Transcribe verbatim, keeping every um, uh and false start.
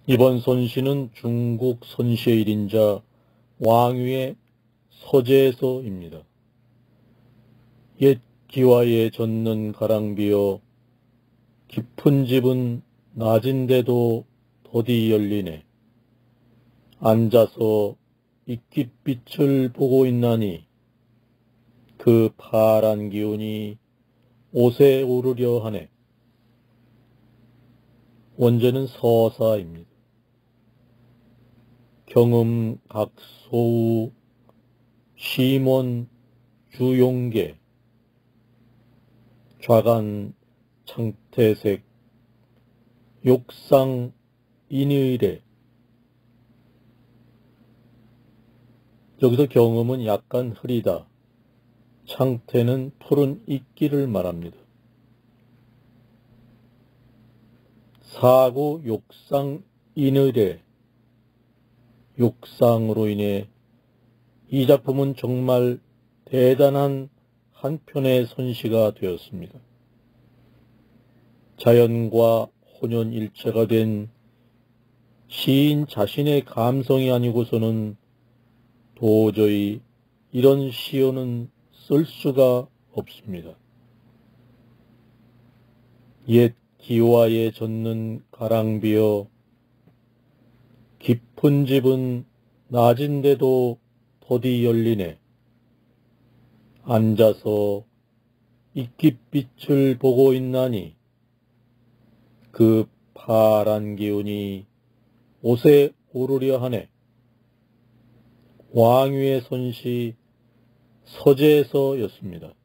이번 선시는 중국 선시의 일인자 왕위의 서재에서입니다. 옛 기와에 젖는 가랑비어 깊은 집은 낮인데도 더디 열리네. 앉아서 이깃빛을 보고 있나니 그 파란 기운이 옷에 오르려 하네. 원제는 서사입니다. 경음 각소우 시몬 주용계 좌간 창태색 욕상 인의래. 여기서 경음은 약간 흐리다, 창태는 푸른 이끼를 말합니다. 사고 욕상 인의래. 욕상으로 인해 이 작품은 정말 대단한 한 편의 선시가 되었습니다. 자연과 혼연일체가 된 시인 자신의 감성이 아니고서는 도저히 이런 시어는 쓸 수가 없습니다. 옛 기와에 젖는 가랑비어 깊은 집은 낮인데도 더디 열리네. 앉아서 이깃빛을 보고 있나니 그 파란 기운이 옷에 오르려 하네. 왕위의 선시 서재에서였습니다.